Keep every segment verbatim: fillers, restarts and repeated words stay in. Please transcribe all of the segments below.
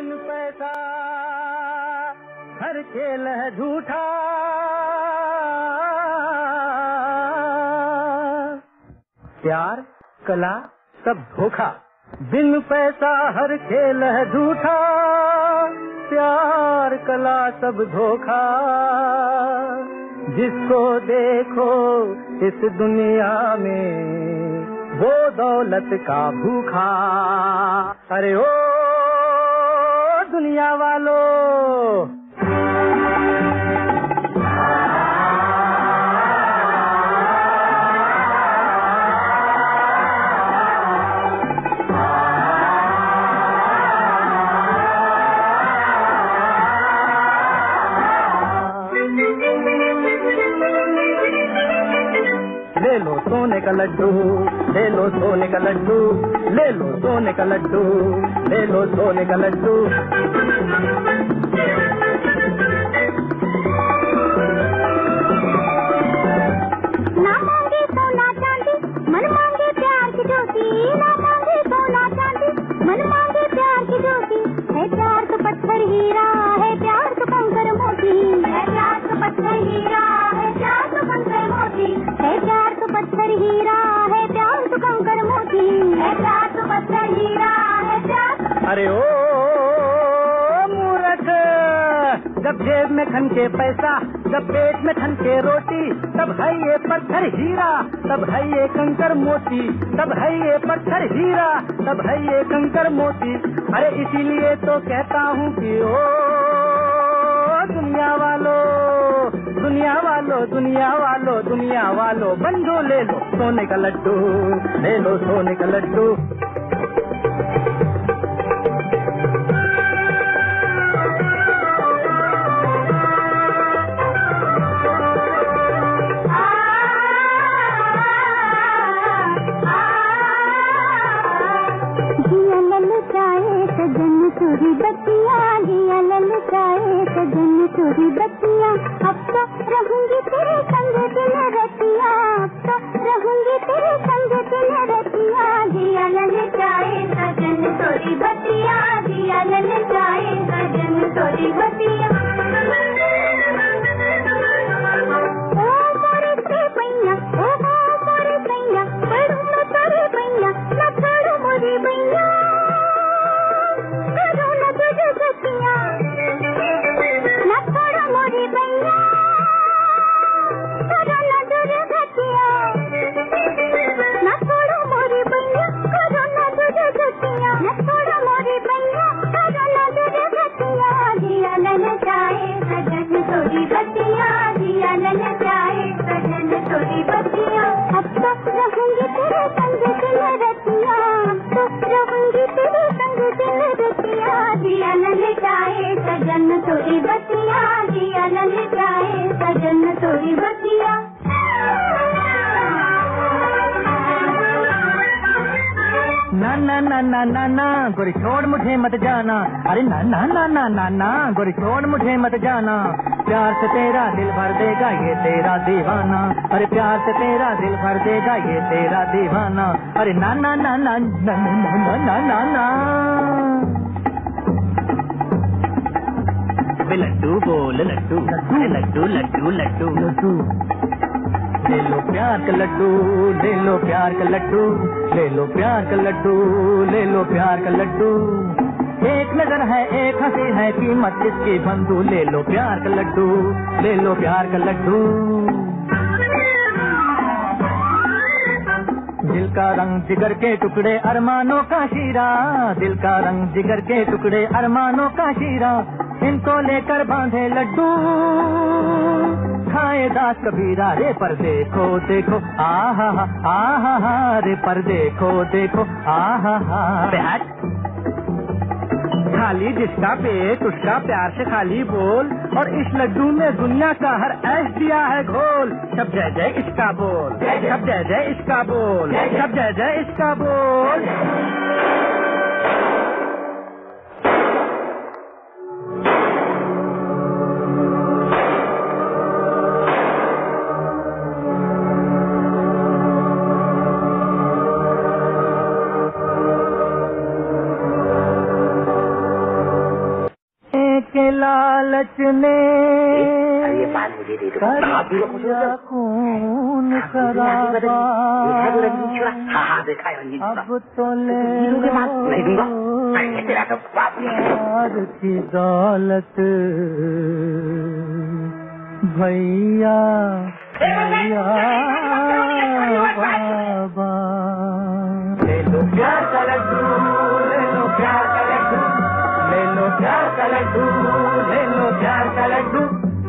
बिन पैसा हर खेल है झूठा, प्यार कला सब धोखा। बिन पैसा हर खेल है झूठा, प्यार कला सब धोखा। जिसको देखो इस दुनिया में वो दौलत का भूखा। अरे ओ दुनिया वालों, ले लो सोने का लड्डू, ले लो सोने का लड्डू, ले लो सोने का लड्डू, ले लो सोने का लड्डू। ना मांगे सोना चांदी, मन मांगे प्यार की ज्योति। ना मांगे सोना चांदी, मन मांगे प्यार की ज्योति। है प्यार तो पत्थर हीरा, है प्यार तो कंकर मोती। है प्यार तो पत्थर हीरा, है प्यार तो कंकर मोती। है प्यार तो पत्थर हीरा, है प्यार तो कंकर मोती। है प्यार तो पत्थर हीरा, है प्यार। अरे ओ मूर्ख, जब जेब में खन के पैसा, जब पेट में खन के रोटी, तब है ये पत्थर हीरा, तब है ये कंकर मोती। तब है ये पत्थर हीरा, तब है ये कंकर मोती। अरे इसीलिए तो कहता हूँ कि ओ दुनिया वालों, दुनिया वालों, दुनिया वालों, दुनिया वालों, बंधु ले लो सोने का लड्डू, ले लो सोने का लड्डू। सजन चोरी बत्तियाँ, दिया ललचाए सजन चोरी बत्तियाँ। अब तो रहूंगी तेरे संग दिन रतिया, अब तो रहूंगी तेरे संग दिन रतिया। दिया ललचाए सजन चोरी बत्तियाँ, दिया ललचाए सजन चोरी बत्तियाँ। ओ मोरे से पैया, ओ मोरे पैया, पढ़ू मैं तारे पैया, न छोड़ू मोरी पैया। सजन तोरी बतिया, दिया ललचाए सजन तोरी बतिया। ना ना ना ना ना ना गोरी छोड़ मुझे मत जाना। अरे ना ना ना ना ना ना गोरी छोड़ मुझे मत जाना। प्यार से तेरा दिल भर देगा ये तेरा दीवाना। अरे प्यार से तेरा दिल भर देगा ये तेरा दीवाना। अरे ना ना ना ना ना ना ना ना ना। लड्डू बोल लड्डू, लड्डू लड्डू लड्डू लड्डू। ले लो प्यार का लड्डू, ले लो प्यार का लड्डू, ले लो प्यार का लड्डू, ले लो प्यार का लड्डू। एक नजर है एक हंसी है कीमत इसकी बंधु। ले लो प्यार का लड्डू, ले लो प्यार का लड्डू। दिल का रंग जिगर के टुकड़े अरमानों का शीरा, दिल का रंग जिगर के टुकड़े अरमानों का शीरा। इनको लेकर बांधे लड्डू, खाए दास कबीरा रे पर देखो देखो आहा हा आहा हा रे पर देखो देखो आहा हा। खाली जिसका पेट उसका प्यार से खाली बोल, और इस लड्डू में दुनिया का हर ऐश दिया है घोल। सब जय जय इसका बोल, सब जय जय इसका बोल, सब जय जय इसका बोल। सच ने ये पान मुझे दे दो। कर खून खराबा, हाँ हाँ देखा है। अब तो ले नहीं दूंगा तेरा तो प्यार की दौलत भैया भैया बाबा। ले लो प्यार का लड्डू, ले लो प्यार का लड्डू, ले लो प्यार का लड्डू, ले लो प्यार का लड्डू।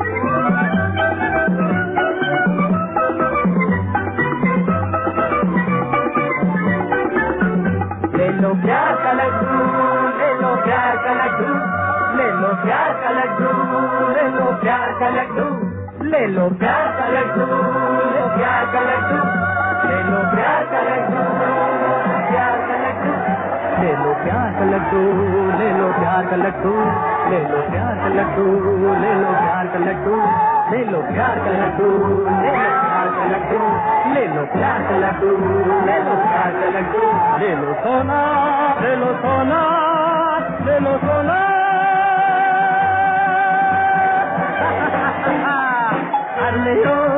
ले लो प्यार का लड्डू, ले लो प्यार का लड्डू, ले लो प्यार का लड्डू, ले लो प्यार का लड्डू, ले लो प्यार का लड्डू, ले प्यार का लड्डू, ले लो प्यार का लड्डू, प्यार का लड्डू, ले लो प्यार का लड्डू, ले लो प्यार का लड्डू, ले लो प्यार का लड्डू, ले लो प्यार का लड्डू, ले लो प्यार का लड्डू, ले लो प्यार का लड्डू, ले लो प्यार का लड्डू, ले लो प्यार का लड्डू, ले लो सोना, ले लो सोना, ले लो सोना। अरे